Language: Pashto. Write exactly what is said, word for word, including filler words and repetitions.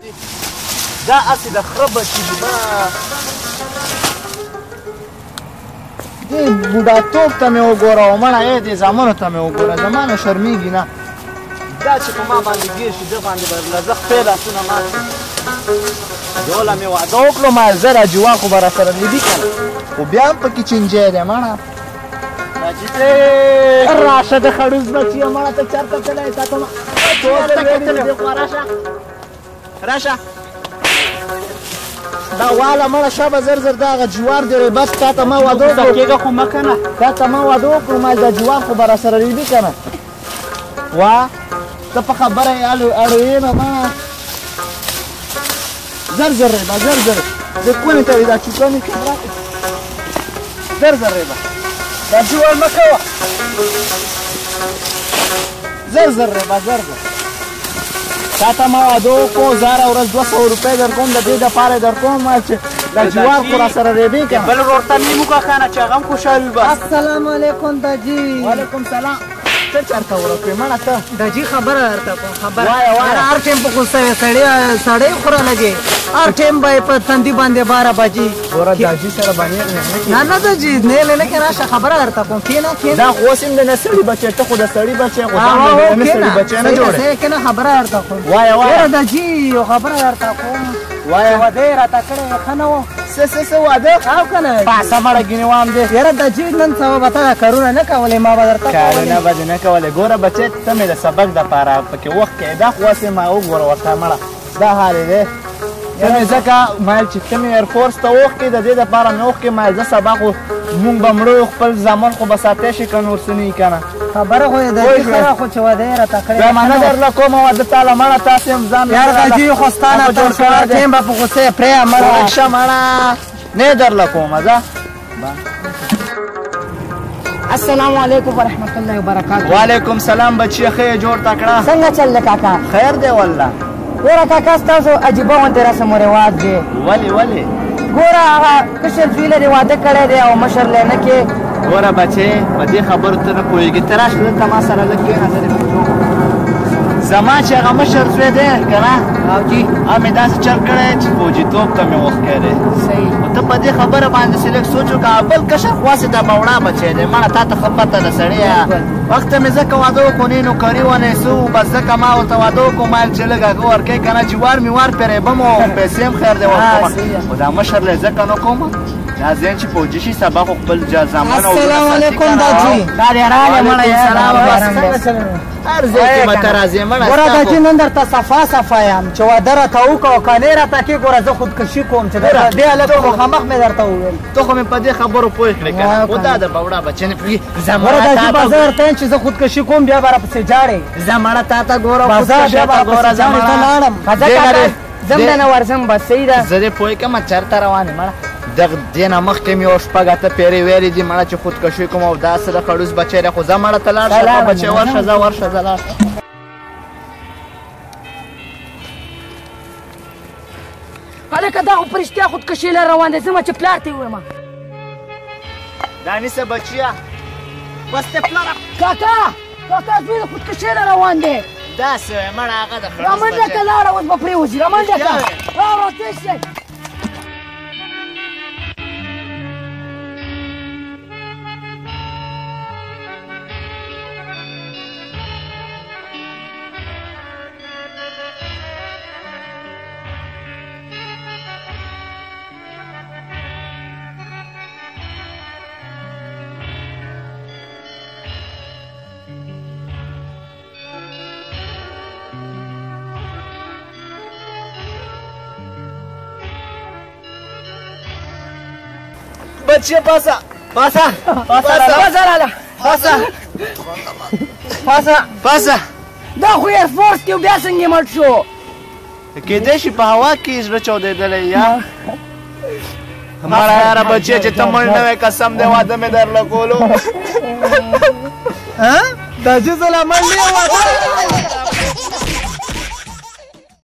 دا هسې د خره بچي دي ما دې بوډاتوب ته مې وګوره او مړه ای دې زامنو ته مې وګوره زما نه شرمېږي نه دا چې په ما باندې ګیر شي ده باندې به له زه خپې لاسونه مات یوله مې واده وکړو ما زر جوا خو به راسره لیدي که نه خو بیا هم پکې چینجی دی مړه راجیتې راشه د خړوز بچیه مړه ته چېرته تللی تا ته راشه راشه دا واله مړه شابه زر زر دا هغه جوار دی ریبت تا ته ما واده وکړو کېږه خو مه که نه تا ته ما واده وکړو ما دا جوار خو به راسره ریبي که نه وا ته په خبره یې اړوې نه مړه زر زر ریبه زر زر د کونې ته وي دا چوکانې کې زر زر ریبه دا جوار مه کوه زر زر ریبه زر زر تا ته ما واده وکړو زه هره ورځ دوه سوه روپۍ در کوم د دې دپاره یې در کوم چې دا جوار خو راسره ریبې که نه بل ورور ته مې وکړه که نه چې هغه هم خوشحال وي بس السلام علیکم داجي وعلیکم سلام ته چېرته ورکوې مړه ته داجي خبره درته کوم خبره وایه وایه هر ټایم په غوسه وې سړی سړی خوره لګې هر ټایم به یې په تندي باندې باره بجي ګوره داجي سره باندې نه نه داجي نه نه نه کې راشه خبره درته کوم کښېنه کښېنه دا خو اوس هم د نه سړي بچی ته خو د سړي بچی خو ځان د نه سړي بچی نه جوړې کښېنه خبره درته کوم وایه وایه داجي یو خبره درته کوم وایه واده یې راته کړی ښه نه و څه څه څه واده او که نه پاسه مړه ګینې وام دی یاره داجي نن سبا به ته کارونه نه کولې ما به درته کارونه به دې نه کولې ګوره بچی ته مې د سبق دپاره پکې وخت کوې دا خو هسې ما وګوره ورته مړه دا حال یې دی ته مې ځکه مایل چې ته مې ایرفورس ته وخت کې د دې دپاره مې وخت کې مایل زه سبا خو مونږ به مړو خپل زامن خو به ساتی شي که نور څه نه وي که نه خبره خو یې داجي ښه خو چې واده یې راته کړی بیا ما نه درله کومه واده تاله مړه تاسې هم ځان یار داجي خو ستا نه تر سهار ټایم به په غوسه یې پرېږه مړه ښه مړه نه درله کومه ځه السلام علیکم ورحمت الله وبرکاتہ وعلیکم سلام بچیه ښه یې جوړ تکړه څنګه چل دی کاکا خیر دی والله ګوره کاکا ستاسو عجیبه غوندې رسم و رواج دی ولې ولې ګوره هغه کشر زوی لري واده کړی دی او مشر لري نه کې ګوره بچې په دې خبرو ته نه پوهېږي ته راشه دلته ما سره لږ کښېنه زه دې پوښتنه زما چې هغه مشر زوی دی که نه او جي هغه مې داسې چل کړی چې فوجیتوب ته مې وخت کړی صحیح خو ته په دې خبره باندې سې لږ سوچ وکړه بل کشر خو هسې د موړه بچی دی مړه تا ته ښه پته ده سړیه وخت ته مې ځکه واده وکړو نه نوکري ونه څه وو بس ځکه ما ورته واده وکړو مایل چې لږ هغه ورکوې که نه جوار مې ور پرې ریبم او پیسې هم خیر دی ورکومه خو دا مشر لی ځکه نه کومه دا ځین چې فوجي شي سبا خو خپل زامن او السلام علیکم داجي دا دې راغلی مړه هر ځای کې مته راځې مړه ګوره داجي نن درته صفا صفا یم چې واده راته وکړه او که نه راته کړې ګوره زه خودکشي کوم چې دې هلک مخامخ مې درته وویل ته خو مې په دې خبرو پوه کړې که نه خو دا د بوډا بچی نه پوهېږي ګوره داجي به زه درته یم چې زه خودکشي کوم بیا به راپسې جاړې زه مړه تا ته ګوره بازار بیا به راپسې جاړې ته لاړم زم دنه ورځم بس صحیح ده زه دې پوه کړم چېرته روان یې مړه دغه دې نه مخکې مې یو شپږ اته پیرې ویلې دي مړه چې خودکشي کوم او داسې د خړوس بچی دی خو زه مړه ته لاړ شه بچی ورشه ځه ورشه ځه لاړ هلکه دا خو په رښتیا خودکشي له روان دی ځمه چې پلار ته یې ووایم دا نیسه بچیه بس ته پلاره کاکا کاکا زوی د خودکشي له روان دی داسې وایي مړه هغه د خړوس رامنډه که لاړه اوس به پرېوځي رامنډه که راوړه تېز شئ بچیه پاسه پاسه پاسه پاسه لاله پاسه پاسه پاسه دا خو ایرفورس کې بیا څنګه مړ شو کېدای شي په هوا کې زړه چاودېدلی یا مړه یاره بچیه چې ته مړ نه وې قسم دی واده مې درله کولو داجي زه لا مړ نه یم